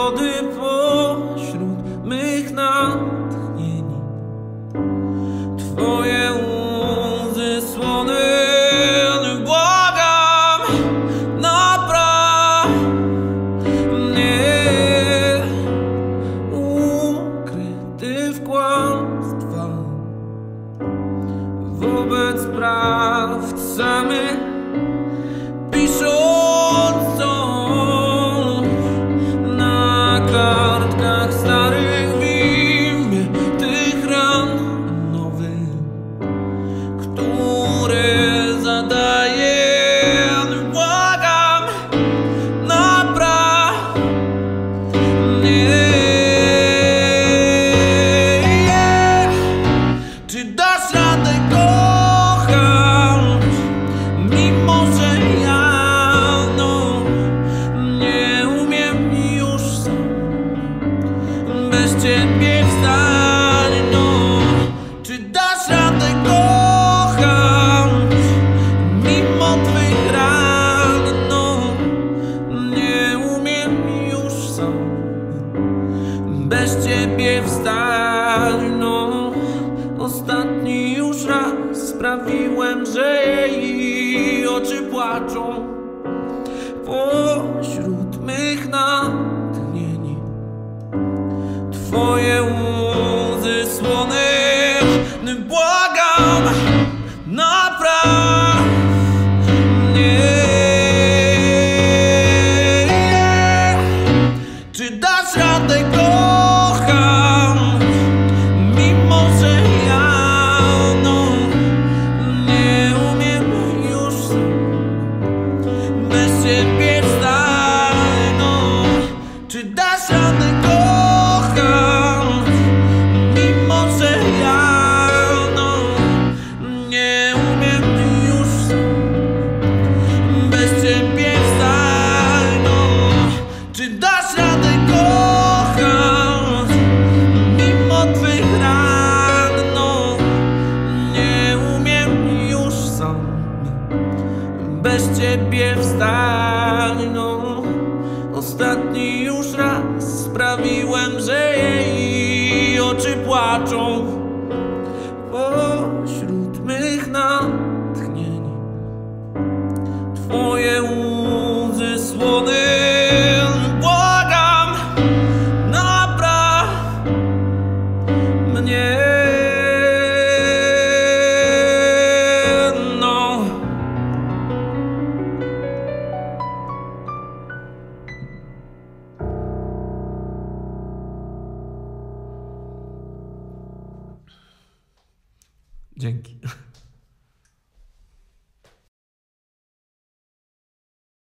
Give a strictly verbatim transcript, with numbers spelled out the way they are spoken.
wody pośród mych natchnień. Twoje łzy słone, błagam, napraw mnie, ukryty w kłamstwach wobec prawd samych, pisząc coś na kartkach starych w imię tych ran nowych, które zadaję. Błagam, napraw mnie. Czy dasz radę kochać, mimo że ja no nie umiem już sam bez ciebie wstać, no. Czy dasz radę kochać, mimo twych ran, no nie umiem już sam bez ciebie wstać, no. Ostatni już raz sprawiłem, że jej oczy płaczą pośród mych natchnień. Twoje łzy słone, błagam, napraw mnie. Czy dasz radę kochać, mimo że ja no nie umiem już bez ciebie wstać, no. Czy dasz radę kochać, mimo że ja no nie umiem już bez ciebie wstać, no. Czy dasz radę kochać, mimo twych ran, no nie umiem już sam bez ciebie wstać, no. Ostatni już raz sprawiłem, że jej oczy płaczą pośród mych natchnień. Twoje łzy słone, błagam, napraw mnie, no. Dzięki.